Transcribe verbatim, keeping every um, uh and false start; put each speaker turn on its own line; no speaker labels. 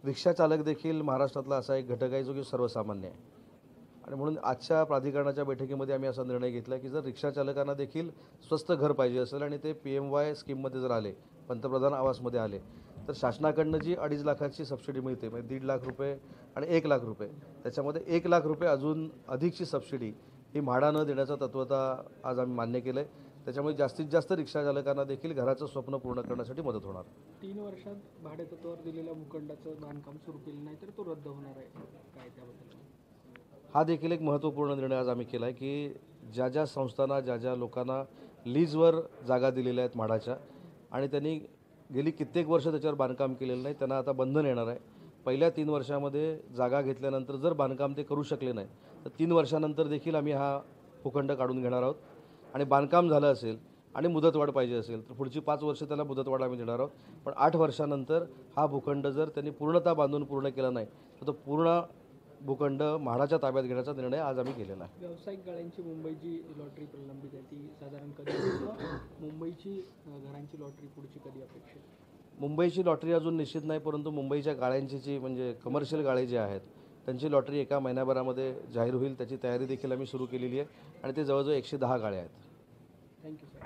रिक्षा चालक देखील महाराष्ट्रातला असा एक घटक आहे जो की सर्वसामान्य आहे आणि म्हणून आजच्या प्राधिकरणाच्या बैठकीमध्ये आम्ही असा निर्णय घेतला की जर रिक्षा चालकांना देखील स्वस्त घर पाहिजे असेल आणि ते पी एम वाय स्कीममध्ये जर आले, पंतप्रधान आवासमध्ये आले, तर शासनाकडनं जी अडीच लाखाची सबसिडी मिळते, म्हणजे दीड लाख रुपये आणि एक लाख रुपये, त्याच्यामध्ये एक लाख रुपये अजून अधिकची सबसिडी ही म्हाडा न देण्याचं तत्वता आज आम्ही मान्य केलं आहे. त्याच्यामुळे जास्तीत जास्त रिक्षा चालकांना देखील घराचं स्वप्न पूर्ण करण्यासाठी मदत होणार.
तीन वर्षात भाडेतत्त्वावर दिलेल्या भूखंडाचं बांधकाम सुरू केलं नाही तर तो रद्द होणार आहे काय त्याबद्दल?
हा देखील एक महत्त्वपूर्ण निर्णय आज आम्ही केला आहे की ज्या ज्या संस्थांना, ज्या ज्या लोकांना लीजवर जागा दिलेल्या आहेत म्हाडाच्या आणि त्यांनी गेली कित्येक वर्ष त्याच्यावर बांधकाम केलेलं नाही, त्यांना आता बंधन येणार आहे. पहिल्या तीन वर्षामध्ये जागा घेतल्यानंतर जर बांधकाम ते करू शकले नाही तर तीन वर्षानंतर देखील आम्ही हा भूखंड काढून घेणार आहोत आणि बांधकाम झालं असेल आणि मुदतवाढ पाहिजे असेल तर पुढची पाच वर्ष त्याला मुदतवाढ आम्ही देणार आहोत. पण आठ वर्षानंतर हा भूखंड जर त्यांनी पूर्णतः बांधून पूर्ण केला नाही तर तो पूर्ण भूखंड म्हाडाच्या ताब्यात घेण्याचा निर्णय आज आम्ही केलेला आहे.
व्यावसायिक गाळ्यांची मुंबईची लॉटरी प्रलंबित आहे, ती साधारण कधी? मुंबईची घरांची लॉटरी पुढची कधी अपेक्षित?
मुंबईची लॉटरी अजून निश्चित नाही, परंतु मुंबईच्या गाळ्यांची जी म्हणजे कमर्शियल गाळे जे आहेत त्यांची लॉटरी एका महिन्याभरामध्ये जाहीर होईल. त्याची तयारी देखील आम्ही सुरू केलेली आहे आणि ते जवळजवळ एकशे दहा गाळे आहेत.
Thank you sir.